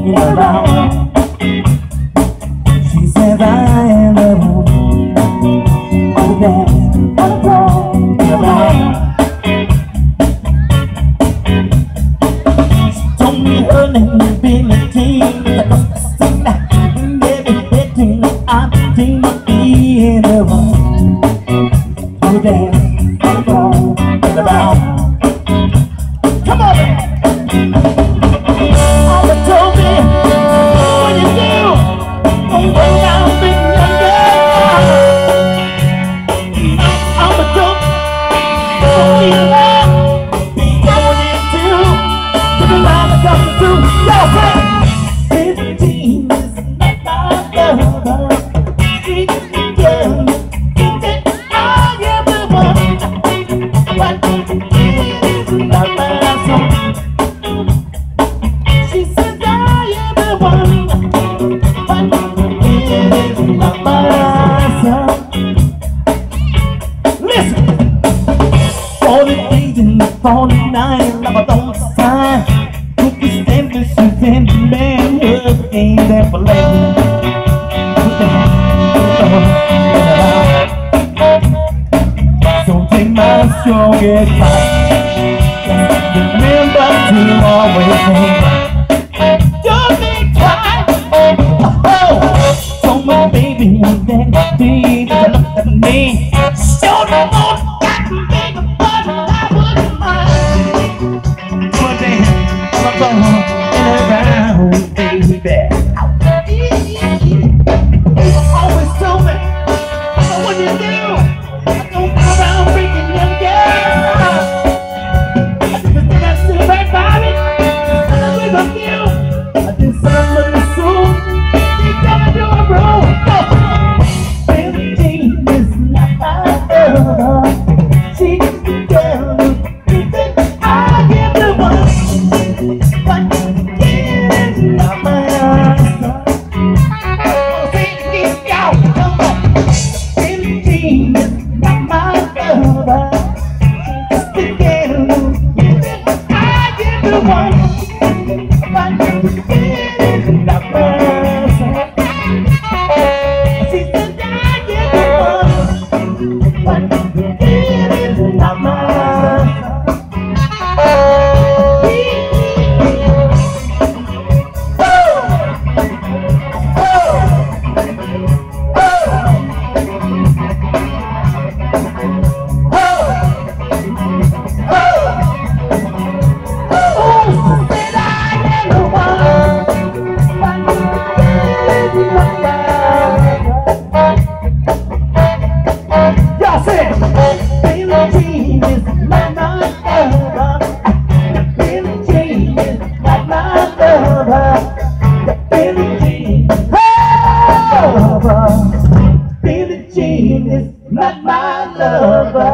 walking around. She says I am the one, oh that I'm talking about. She told me her name is Billie Jean, and every bedroom I dream of being the one, oh that I'm talking about. Come on, man. Mama told me, what you do when I'm big young girl. Mama told me, don't be around, be going into the line of coming through. Y'all say, 15 is not my lover. She's the girl, I am the one. But it is not my song. She says I am the one, but it is not my song. Listen, 40 days and 40 nights, love don't sign. Cookie sandwiches and manhood ain't there for later. So take my strong advice. Remember to always think, don't be quiet. Oh, so my baby was that day that I looked at me. Sure the Lord got me, baby, but I wouldn't mind. But then I'm going around, baby. Always told me, what you do? I don't go around freaking young girls. I did some of the soul. You gotta do a roll. Billie Jean is not my lover. She's the girl who thinks I am the one, but it is not my answer. Oh, say it again, y'all. Come on. Billie Jean is not my lover. She's the girl who thinks I am the one. Billie Jean is not my lover.